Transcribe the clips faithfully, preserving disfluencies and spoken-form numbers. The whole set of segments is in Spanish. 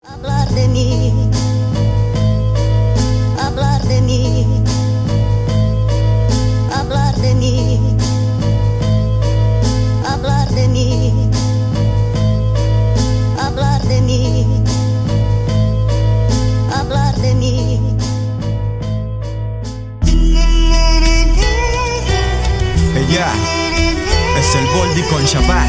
Hablar de mí, hablar de mí, hablar de mí, hablar de mí, hablar de mí, hablar de mí. Ella es el Boldi con Shabazz.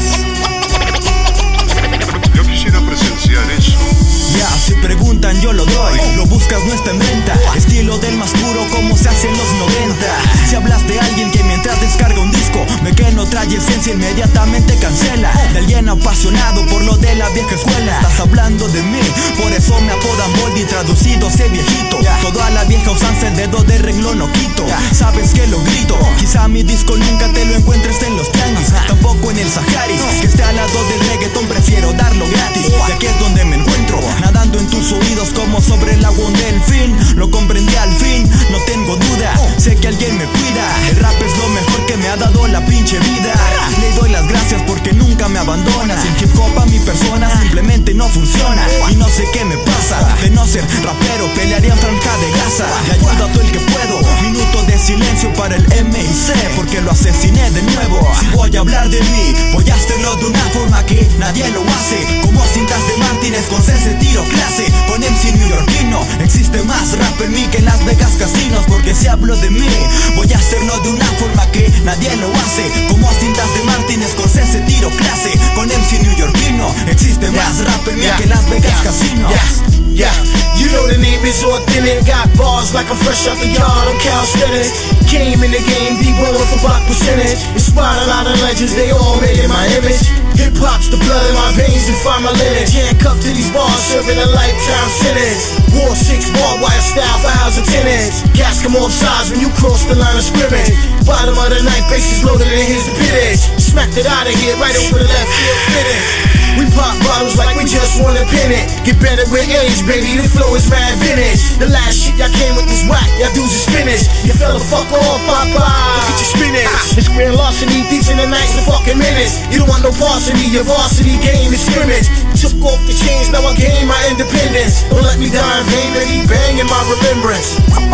Yo quisiera presenciar eso. Ya, yeah, si preguntan yo lo doy. Lo buscas no está en venta. Estilo del más puro como se hace en los noventa. Si hablas de alguien que mientras descarga un disco ve que no trae esencia, inmediatamente cancela. De alguien apasionado por lo de la vieja escuela. Estás hablando de mí, por eso me apodan Boldi, traducido sé viejito. Toda la vieja usanza, el dedo de renglón no quito. Sabes que lo grito. Quizá mi disco nunca te lo encuentres en los tianguis, tampoco en el Saharis. Que esté al lado del reggaetón, prefiero darlo gratis. Y aquí es donde me encuentro, nadando en tus oídos como sobre el agua un delfín. Lo comprendí al fin, no tengo duda, sé que alguien me cuida. El rap es lo mejor que me ha dado la pinche vida. Le doy las gracias porque nunca me abandona. Sin hip hop a mi persona simplemente no funciona. Y no sé qué me pasa, de no ser rapero pelearía en franja de Gaza. Le ayudo a todo el que puedo, minuto de silencio para el M I C, porque lo asesiné de nuevo. Si voy a hablar de mí, voy a hacerlo de una forma que nadie lo hace. Como cintas de Martínez con ese tiro clase. Con M C neoyorquino, existe más rap en mí que en Las Vegas casinos. Porque si hablo de mí, voy a hacerlo de una forma que nadie lo hace. Como cintas de Martínez con ese tiro clase. Con M C neoyorquino, existe más rap en mí que en Las Vegas casinos. Yeah, you know the name is authentic. Got bars like I'm fresh out the yard, I'm calisthenics. Came in the game, D-boy with a block percentage. Inspired a lot of legends, they all made in my image. Hip-hop's the blood in my veins, and find my lineage. Handcuffed to these bars, serving a lifetime sentence. War six, barbed wire style, files and tenants. Gas come off sides when you cross the line of scrimmage. Bottom of the ninth, bases loaded and here's the pitch. Smacked it out of here, right over the left field finish. We pop bottles like we just wanna pin it. Get better with age, baby, the flow is mad vintage. The last shit y'all came with is whack, y'all dudes is finished. You fella fuck off, bye-bye, look at your spinach. It's grand larceny, deep in the nights and fucking minutes. You don't want no parts of me, your varsity game is scrimmage. Took off the chains, now I gain my independence. Don't let me die in vain, baby, bang in my remembrance.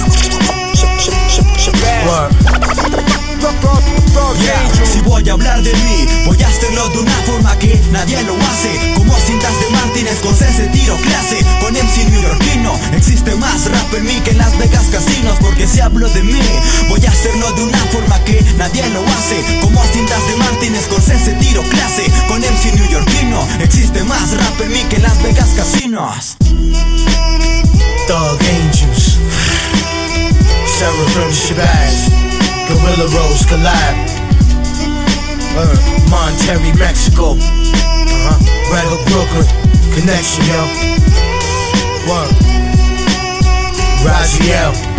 Word. Yeah, si voy a hablar de mí, voy a hacerlo de una forma que nadie lo hace. Como cintas de Martínez con ese tiro clase. Con M C neoyorquino, existe más rap en mí que en Las Vegas casinos. Porque si hablo de mí, voy a hacerlo de una forma que nadie lo hace. Como cintas de Martínez con ese tiro clase. Con M C neoyorquino, existe más rap en mí que en Las Vegas casinos. Thug Angels, Seraphim Shabazz, Gorilla Rose collab, uh, Monterrey, Mexico, uh-huh. Red Hook, Brooklyn, connection, yo. Word. Raziel.